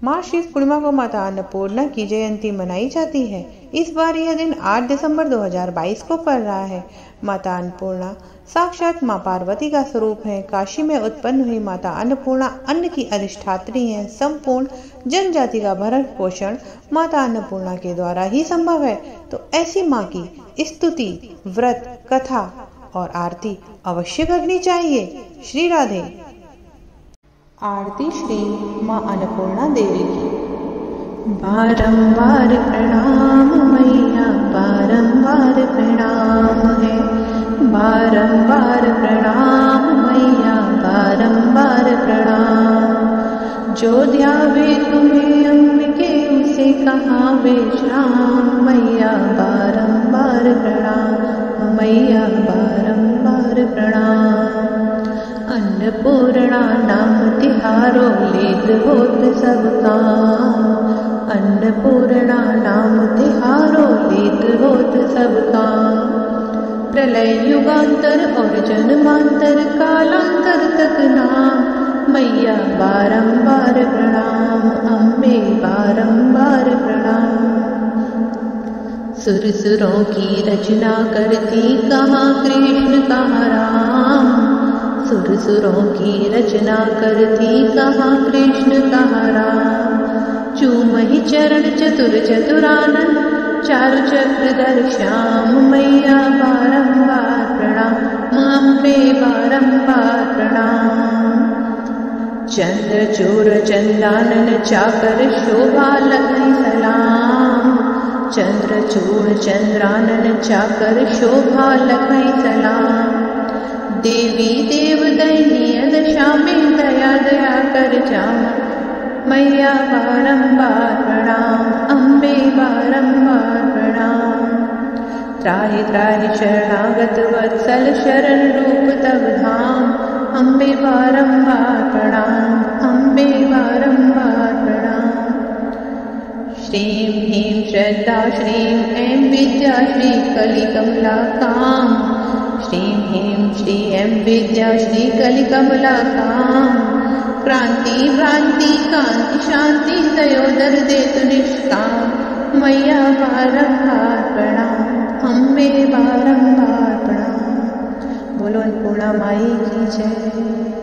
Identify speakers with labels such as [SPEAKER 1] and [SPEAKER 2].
[SPEAKER 1] मार्गशीर्ष पूर्णिमा को माता अन्नपूर्णा की जयंती मनाई जाती है। इस बार यह दिन 8 दिसंबर 2022 को पड़ रहा है। माता अन्नपूर्णा साक्षात मां पार्वती का स्वरूप है। काशी में उत्पन्न हुई माता अन्नपूर्णा अन्न की अधिष्ठात्री है। संपूर्ण जनजाति का भरण पोषण माता अन्नपूर्णा के द्वारा ही संभव है। तो ऐसी मां की स्तुति, व्रत, कथा और आरती अवश्य करनी चाहिए। श्री राधे। आरती श्री मां अन्नपूर्णा देवी की। बारंबार प्रणाम मैया, बारंबार प्रणाम है। बारंबार प्रणाम मैया, बारंबार प्रणाम। जो ध्यावे तुम्हें अंबिके उसे कहावे श्याम। मैया बारंबार प्रणाम, मैया बारंबार प्रणाम। अन्नपूर्णा नाम तिहारो लेत होत सब काम। अन्नपूर्णा नाम तिहारो लेत होत सब काम। प्रलय युगांतर और जन्मांतर कालांतर तक नाम। मैया बारंबार प्रणाम, अम्बे बारंबार प्रणाम। सुरसुरों की रचना करती कहाँ कृष्ण कहाँ राम। सुरसुरों की रचना करती कहाँ कृष्ण कहाँ राम। चूमहि चरण चतुर चतुरानन, चारु चक्रधर श्याम। मैया बारंबार प्रणाम, अम्बे बारंबार प्रणाम। चंद्र चूर चंदानन चाकर शोभा लखई सलाम। चंद्र चूर चंद्रानन चाकर शोभा लखई सलाम। देवी देव दयनीय दशा में दया दया कर जामा। मैया बारंबार प्रणाम, अम्बे बारंबार प्रणाम। त्राहि त्राहि शरणागत वत्सल शरण रूप तब धाम। अम्बे बारंबार प्रणाम, अम्बे बारंबार प्रणाम। श्रीं ह्रीं श्रद्धा श्रीं ऐं विद्या श्री कलिकमला काम। श्रीं ह्रीं श्री ऐं विद्या श्री कलिकमला काम। क्रांति भ्रांति कांति शांति दयोदर देतु निष्काम। मैया बारंबार प्रणाम, अम्बे बारंबार प्रणाम। बोलो अन्नपूर्णा माई की जय।